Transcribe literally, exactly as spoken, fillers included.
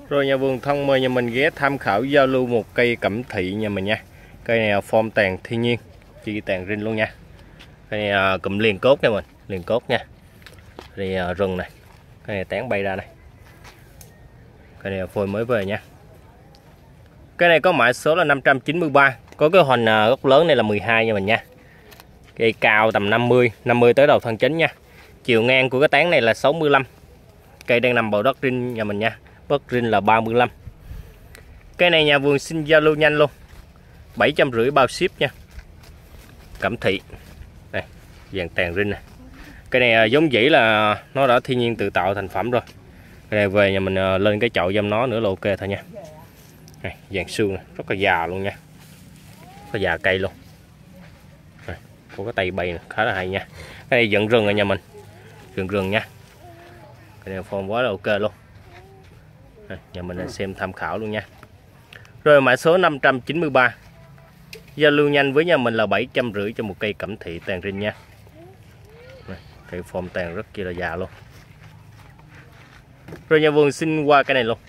Rồi nhà vườn thân mời nhà mình ghé tham khảo giao lưu một cây cẩm thị nhà mình nha. Cây này form tàn thiên nhiên, chi tàn rinh luôn nha. Cây này cụm liền cốt nha mình, liền cốt nha. Đây rừng này, cây này tán bay ra này. Cây này phôi mới về nha. Cái này có mã số là năm trăm chín mươi ba, có cái hoành gốc lớn này là mười hai nha mình nha. Cây cao tầm năm mươi, năm mươi tới đầu thân chính nha. Chiều ngang của cái tán này là sáu mươi lăm. Cây đang nằm bầu đất rinh nhà mình nha. Bất rinh là ba mươi lăm. Cây này nhà vườn xin giao lưu nhanh luôn, bảy trăm rưỡi bao ship nha. Cẩm thị đây, vàng tàn rinh này. Cây này giống dĩ là nó đã thiên nhiên tự tạo thành phẩm rồi. Cây này về nhà mình lên cái chậu giam nó nữa là ok thôi nha. Đây, vàng xương này, rất là già luôn nha, có già cây luôn. Đây, có cái tay bay này, khá là hay nha. Cái này dựng rừng rồi nhà mình, dựng rừng nha. Cái này form quá là ok luôn. Đây, nhà mình xem tham khảo luôn nha. Rồi mã số năm trăm chín mươi ba, giao lưu nhanh với nhà mình là bảy trăm rưỡi cho một cây cẩm thị tàn rinh nha. Đây, cây form tàn rất kia là già luôn. Rồi nhà vườn xin qua cái này luôn.